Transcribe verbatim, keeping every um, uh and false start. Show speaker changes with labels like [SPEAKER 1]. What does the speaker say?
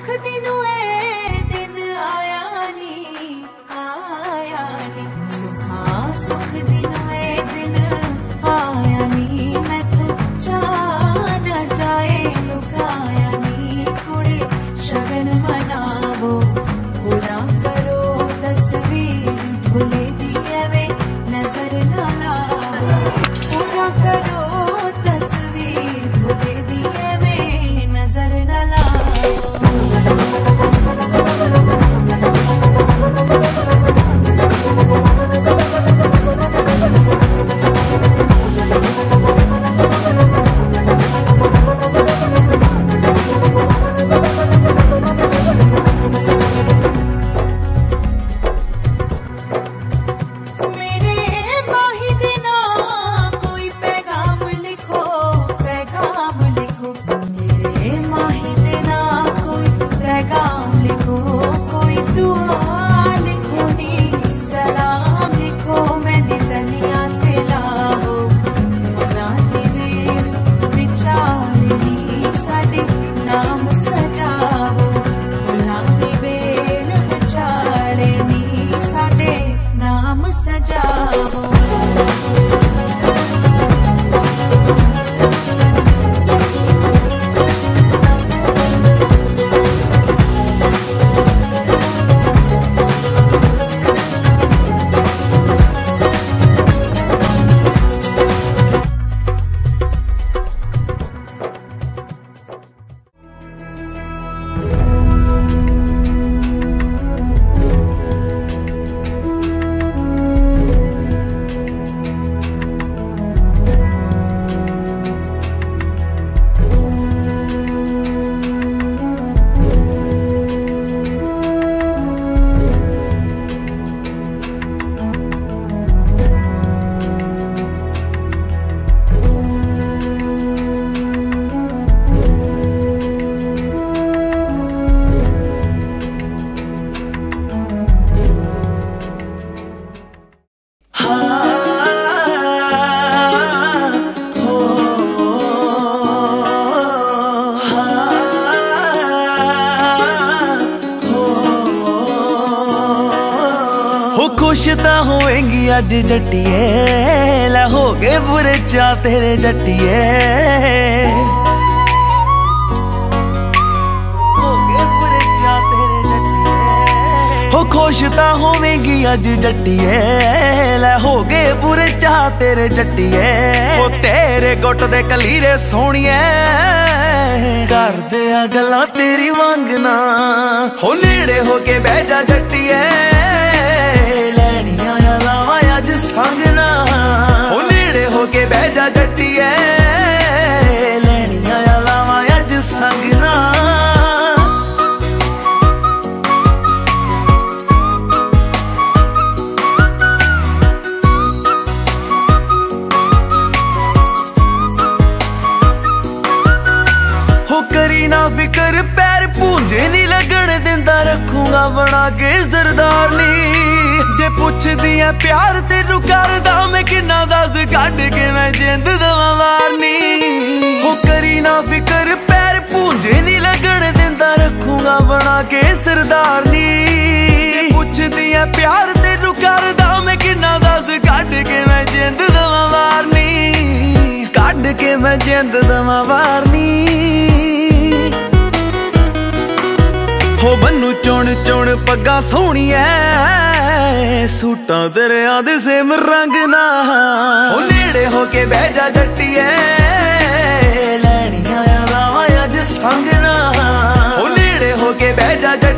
[SPEAKER 1] सुख दिनों ए दिन आया नी आया नी सुखा सुख दिनों ए दिन आया नी मैं तो जाना जाए लुकाया नी कुड़ी शगन मनावो पूरा करो तस्वीर भूले दिए वे नजर न लाओ पूरा करो तस्वीर भूले दिए वे नजर न लाओ
[SPEAKER 2] अज जट्टिए लै हो गए बुरे चा तेरे जट्टिए हो गए बुरे चा तेरे जट्टिए हो खुश तां होवेंगी अज जट्टिए लै हो गए बुरे चा तेरे जट्टिए हो तेरे गुट दे कलीरे सोहणिए करदे आ गल्लां तेरी वांगना हो नेड़े हो के बह जा जट्टिए संगना ओ नेड़े हो के बह जा जट्टिए लैनियां लावां अज संगना हो करी ना फिकर पैर पूंजे नहीं लगन दिंदा रखूंगा बना के सरदारनी जे पुछदी है प्यार तेनू करदा मैं किन्ना दस कढ के मैं जिंद दवा मारनी हो करी ना फिकर पैर पूंजे नहीं लगन दिंदा रखूंगा बना के सरदारनी जे पुछदी है प्यार तेनू करदा मैं किन्ना दस कढ के मैं जिंद दवा मारनी कढ के मैं जिंद दवा मारनी हो बन्नू चुन चुन पग्गा सोहणिया सूटां दरिया दे सेम रंग ना ओ नेड़े हो के बह जा जट्टिए लैनियां लावां अज संग ना ओ नेड़े हो के बह जा